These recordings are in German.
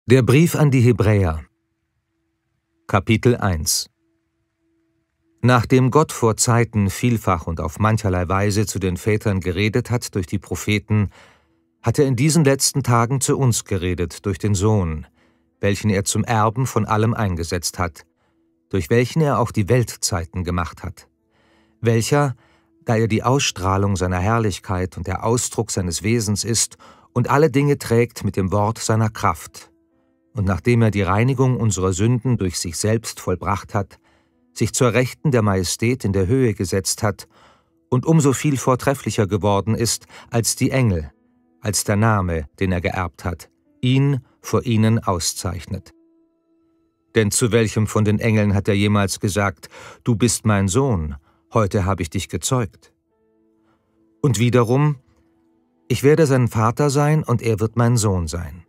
Der Brief an die Hebräer, Kapitel 1. Nachdem Gott vor Zeiten vielfach und auf mancherlei Weise zu den Vätern geredet hat durch die Propheten, hat er in diesen letzten Tagen zu uns geredet durch den Sohn, welchen er zum Erben von allem eingesetzt hat, durch welchen er auch die Weltzeiten gemacht hat, welcher, da er die Ausstrahlung seiner Herrlichkeit und der Ausdruck seines Wesens ist und alle Dinge trägt mit dem Wort seiner Kraft, und nachdem er die Reinigung unserer Sünden durch sich selbst vollbracht hat, sich zur Rechten der Majestät in der Höhe gesetzt hat und umso viel vortrefflicher geworden ist als die Engel, als der Name, den er geerbt hat, ihn vor ihnen auszeichnet. Denn zu welchem von den Engeln hat er jemals gesagt, »Du bist mein Sohn, heute habe ich dich gezeugt«? Und wiederum, »Ich werde sein Vater sein, und er wird mein Sohn sein«.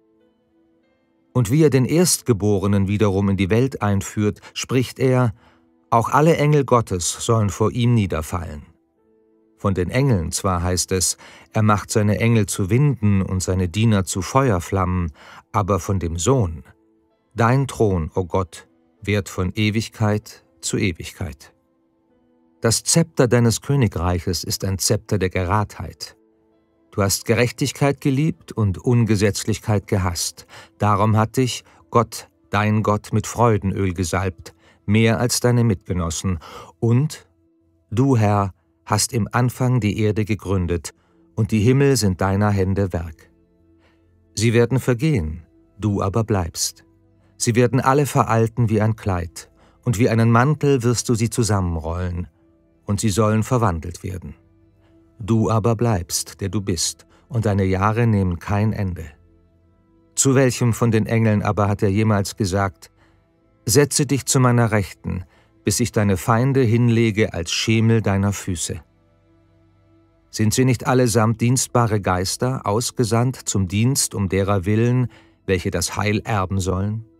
Und wie er den Erstgeborenen wiederum in die Welt einführt, spricht er, »Auch alle Engel Gottes sollen vor ihm niederfallen«. Von den Engeln zwar heißt es, er macht seine Engel zu Winden und seine Diener zu Feuerflammen, aber von dem Sohn, dein Thron, o Gott, währt von Ewigkeit zu Ewigkeit. Das Zepter deines Königreiches ist ein Zepter der Geradheit. Du hast Gerechtigkeit geliebt und Ungesetzlichkeit gehasst. Darum hat dich Gott, dein Gott, mit Freudenöl gesalbt, mehr als deine Mitgenossen. Und du, Herr, hast im Anfang die Erde gegründet, und die Himmel sind deiner Hände Werk. Sie werden vergehen, du aber bleibst. Sie werden alle veralten wie ein Kleid, und wie einen Mantel wirst du sie zusammenrollen, und sie sollen verwandelt werden. Du aber bleibst, der du bist, und deine Jahre nehmen kein Ende. Zu welchem von den Engeln aber hat er jemals gesagt, »Setze dich zu meiner Rechten, bis ich deine Feinde hinlege als Schemel deiner Füße«? Sind sie nicht allesamt dienstbare Geister, ausgesandt zum Dienst um derer willen, welche das Heil erben sollen?